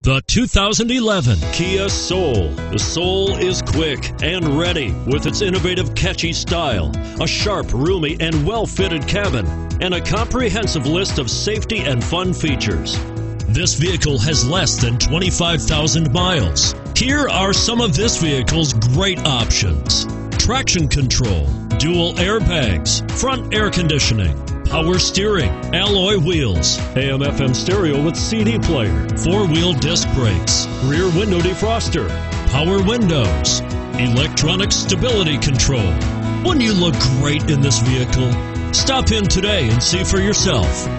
The 2011 Kia Soul. The Soul is quick and ready with its innovative, catchy style, a sharp, roomy, and well-fitted cabin, and a comprehensive list of safety and fun features. This vehicle has less than 25,000 miles. Here are some of this vehicle's great options: traction control, dual airbags, front air conditioning, power steering, alloy wheels, AM/FM stereo with CD player, four-wheel disc brakes, rear window defroster, power windows, electronic stability control. Wouldn't you look great in this vehicle? Stop in today and see for yourself.